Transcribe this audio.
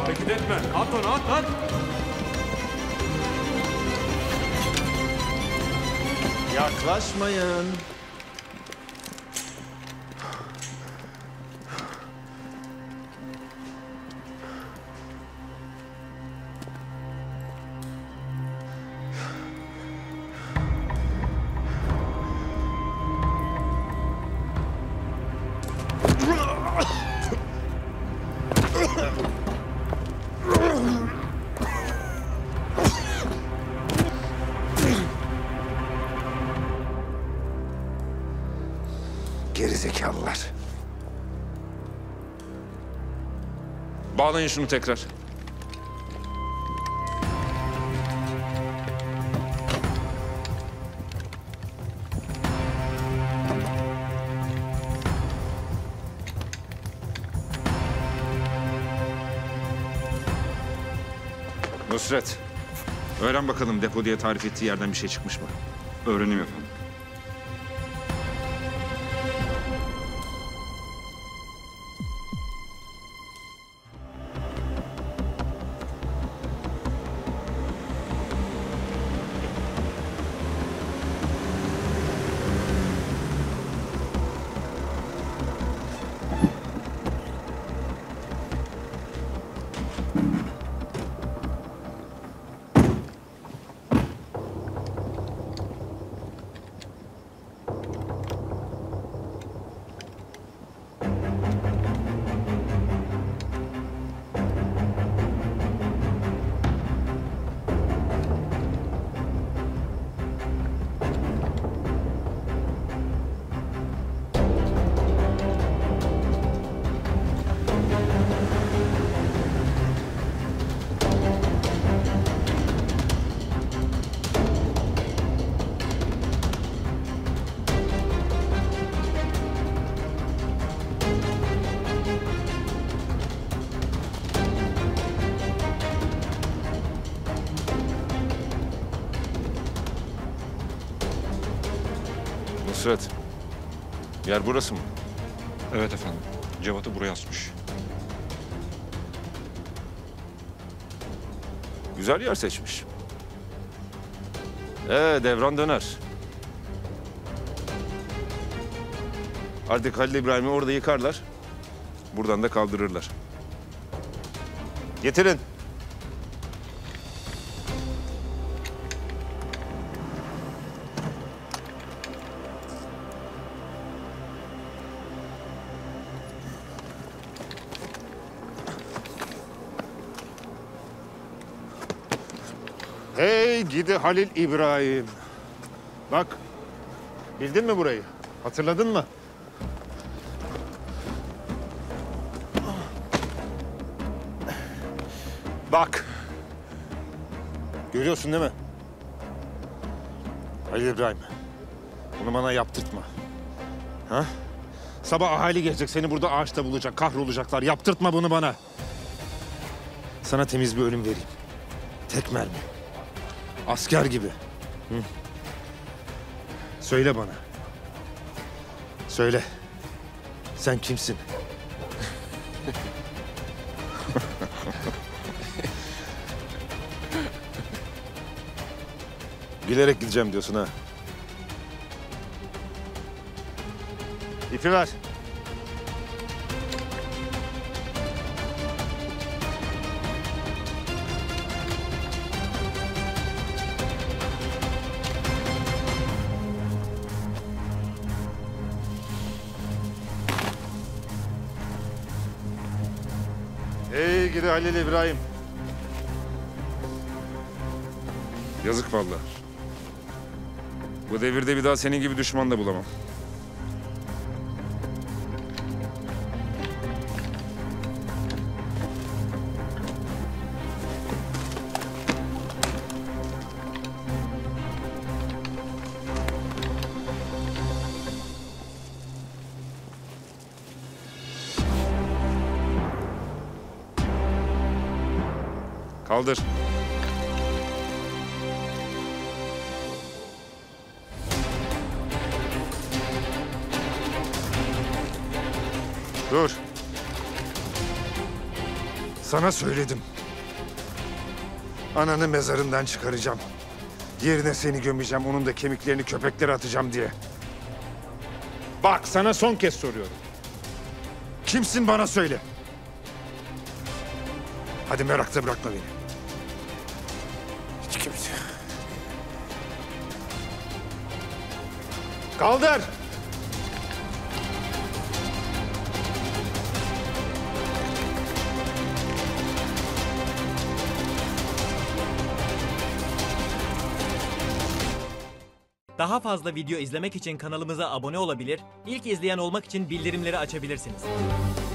Hareket etme. At onu, at. Yaklaşmayın. Gerizekalılar. Bağlayın şunu tekrar. Nusret, öğren bakalım depo diye tarif ettiği yerden bir şey çıkmış mı? Öğreneyim efendim. Nusret, yer burası mı? Evet efendim. Cevat'ı buraya asmış. Güzel yer seçmiş. Devran döner. Artık Halil İbrahim'i orada yıkarlar. Buradan da kaldırırlar. Getirin. Hey gidi Halil İbrahim. Bak, bildin mi burayı? Hatırladın mı? Bak. Görüyorsun değil mi? Halil İbrahim, bunu bana yaptırtma. Ha? Sabah ahali gelecek, seni burada ağaçta bulacak, kahrolacaklar. Yaptırtma bunu bana. Sana temiz bir ölüm vereyim. Tek mermi. Asker gibi. Hı? Söyle bana. Söyle. Sen kimsin? Bilerek gideceğim diyorsun ha. İpi ver. Hey gidi Halil İbrahim. Yazık vallahi. Bu devirde bir daha senin gibi düşman da bulamam. Kaldır. Dur. Sana söyledim. Ananı mezarından çıkaracağım. Yerine seni gömeceğim, onun da kemiklerini köpeklere atacağım diye. Bak, sana son kez soruyorum. Kimsin, bana söyle. Hadi merakta bırakma beni. Hiç kimse. Kaldır! Daha fazla video izlemek için kanalımıza abone olabilir, ilk izleyen olmak için bildirimleri açabilirsiniz.